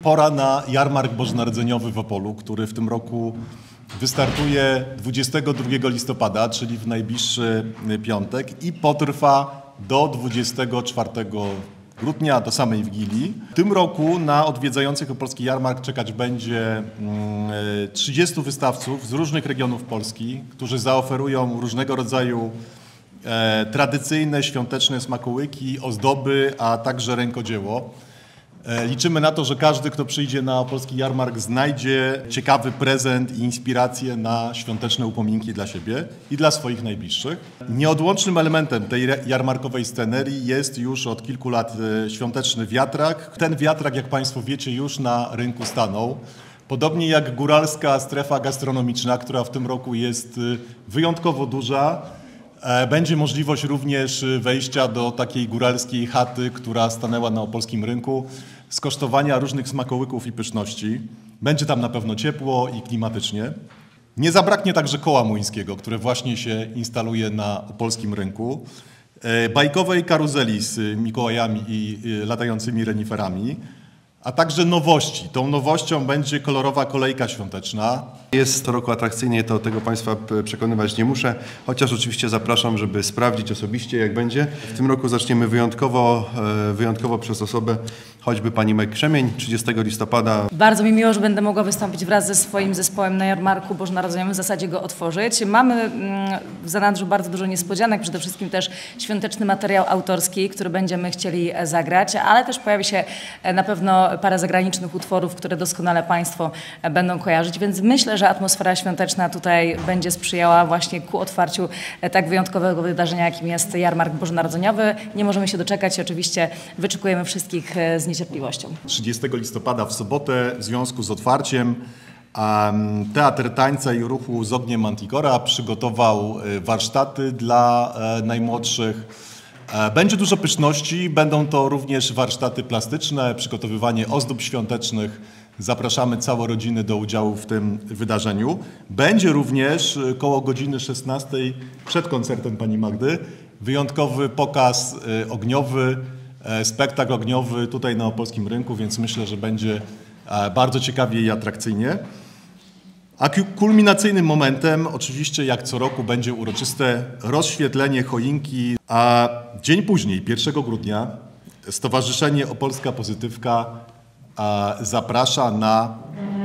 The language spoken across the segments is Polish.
Pora na jarmark bożonarodzeniowy w Opolu, który w tym roku wystartuje 22 listopada, czyli w najbliższy piątek i potrwa do 24 grudnia, do samej Wigilii. W tym roku na odwiedzających opolski jarmark czekać będzie 30 wystawców z różnych regionów Polski, którzy zaoferują różnego rodzaju tradycyjne, świąteczne smakołyki, ozdoby, a także rękodzieło. Liczymy na to, że każdy, kto przyjdzie na opolski jarmark, znajdzie ciekawy prezent i inspirację na świąteczne upominki dla siebie i dla swoich najbliższych. Nieodłącznym elementem tej jarmarkowej scenerii jest już od kilku lat świąteczny wiatrak. Ten wiatrak, jak Państwo wiecie, już na rynku stanął. Podobnie jak góralska strefa gastronomiczna, która w tym roku jest wyjątkowo duża. Będzie możliwość również wejścia do takiej góralskiej chaty, która stanęła na opolskim rynku, skosztowania różnych smakołyków i pyszności. Będzie tam na pewno ciepło i klimatycznie. Nie zabraknie także koła młyńskiego, które właśnie się instaluje na opolskim rynku, bajkowej karuzeli z Mikołajami i latającymi reniferami, a także nowości. Tą nowością będzie kolorowa kolejka świąteczna. Jest co roku atrakcyjnie, to tego Państwa przekonywać nie muszę, chociaż oczywiście zapraszam, żeby sprawdzić osobiście, jak będzie. W tym roku zaczniemy wyjątkowo przez osobę, choćby pani Meg Krzemień, 30 listopada. Bardzo mi miło, że będę mogła wystąpić wraz ze swoim zespołem na jarmarku bożonarodzeniowym, w zasadzie go otworzyć. Mamy w zanadrzu bardzo dużo niespodzianek, przede wszystkim też świąteczny materiał autorski, który będziemy chcieli zagrać, ale też pojawi się na pewno parę zagranicznych utworów, które doskonale Państwo będą kojarzyć, więc myślę, że atmosfera świąteczna tutaj będzie sprzyjała właśnie ku otwarciu tak wyjątkowego wydarzenia, jakim jest jarmark bożonarodzeniowy. Nie możemy się doczekać i oczywiście wyczekujemy wszystkich z niecierpliwością. 30 listopada w sobotę w związku z otwarciem Teatr Tańca i Ruchu z Ogniem Manticora przygotował warsztaty dla najmłodszych. Będzie dużo pyszności, będą to również warsztaty plastyczne, przygotowywanie ozdób świątecznych. Zapraszamy całe rodziny do udziału w tym wydarzeniu. Będzie również koło godziny 16 przed koncertem pani Magdy wyjątkowy pokaz ogniowy, spektakl ogniowy tutaj na opolskim rynku, więc myślę, że będzie bardzo ciekawie i atrakcyjnie. A kulminacyjnym momentem, oczywiście jak co roku, będzie uroczyste rozświetlenie choinki, a dzień później, 1 grudnia, Stowarzyszenie Opolska Pozytywka zaprasza na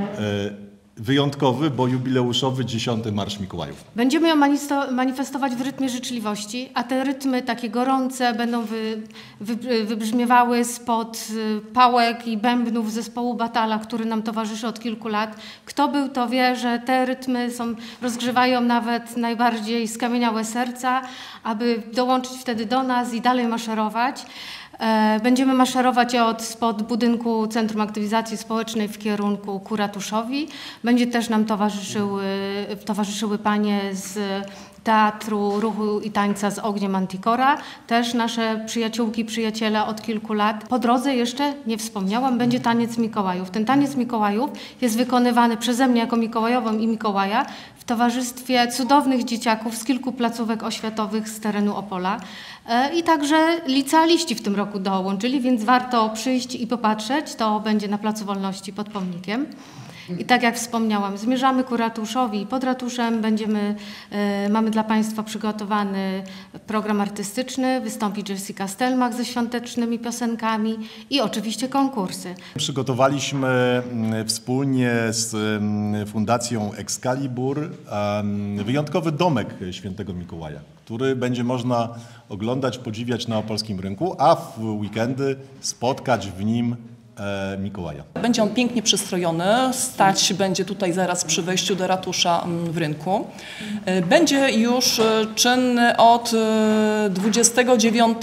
wyjątkowy, bo jubileuszowy 10. Marsz Mikołajów. Będziemy ją manifestować w rytmie życzliwości, a te rytmy takie gorące będą wybrzmiewały spod pałek i bębnów zespołu Batala, który nam towarzyszy od kilku lat. Kto był, to wie, że te rytmy rozgrzewają nawet najbardziej skamieniałe serca, aby dołączyć wtedy do nas i dalej maszerować. Będziemy maszerować spod budynku Centrum Aktywizacji Społecznej w kierunku ku ratuszowi. Będzie też nam towarzyszyły panie z Teatru Ruchu i Tańca z Ogniem Manticora, też nasze przyjaciółki, przyjaciele od kilku lat. Po drodze jeszcze nie wspomniałam, będzie taniec Mikołajów. Ten taniec Mikołajów jest wykonywany przeze mnie jako Mikołajową i Mikołaja w towarzystwie cudownych dzieciaków z kilku placówek oświatowych z terenu Opola. I także licealiści w tym roku dołączyli, więc warto przyjść i popatrzeć. To będzie na Placu Wolności pod pomnikiem. I tak jak wspomniałam, zmierzamy ku ratuszowi i pod ratuszem mamy dla Państwa przygotowany program artystyczny, wystąpi Jessica Stelmach ze świątecznymi piosenkami i oczywiście konkursy. Przygotowaliśmy wspólnie z Fundacją Excalibur wyjątkowy domek Świętego Mikołaja, który będzie można oglądać, podziwiać na opolskim rynku, a w weekendy spotkać w nim Mikołaja. Będzie on pięknie przystrojony, stać będzie tutaj zaraz przy wejściu do ratusza w rynku. Będzie już czynny od 29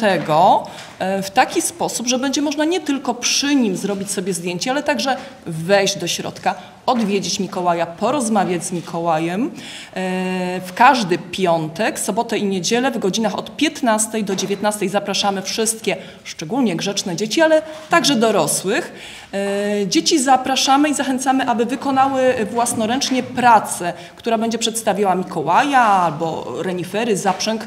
w taki sposób, że będzie można nie tylko przy nim zrobić sobie zdjęcie, ale także wejść do środka, odwiedzić Mikołaja, porozmawiać z Mikołajem. W każdy piątek, sobotę i niedzielę w godzinach od 15 do 19 zapraszamy wszystkie, szczególnie grzeczne dzieci, ale także dorosłych. Dzieci zapraszamy i zachęcamy, aby wykonały własnoręcznie pracę, która będzie przedstawiała Mikołaja albo renifery, zaprzęg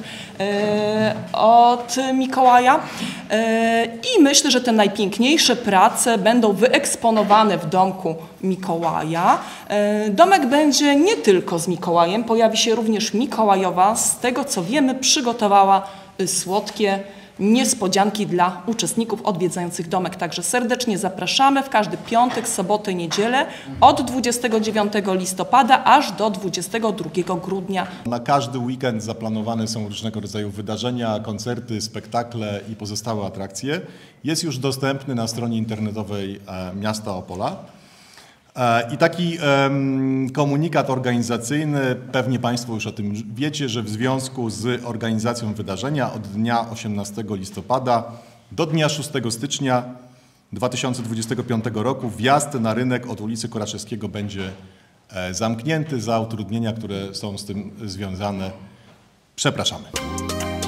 od Mikołaja. I myślę, że te najpiękniejsze prace będą wyeksponowane w domku Mikołaja. Domek będzie nie tylko z Mikołajem, pojawi się również Mikołajowa. Z tego co wiemy, przygotowała słodkie niespodzianki dla uczestników odwiedzających domek. Także serdecznie zapraszamy w każdy piątek, sobotę, niedzielę od 29 listopada aż do 22 grudnia. Na każdy weekend zaplanowane są różnego rodzaju wydarzenia, koncerty, spektakle i pozostałe atrakcje. Jest już dostępny na stronie internetowej miasta Opola. I taki komunikat organizacyjny, pewnie Państwo już o tym wiecie, że w związku z organizacją wydarzenia od dnia 18 listopada do dnia 6 stycznia 2025 roku wjazd na rynek od ulicy Koraszewskiego będzie zamknięty za utrudnienia, które są z tym związane. Przepraszamy.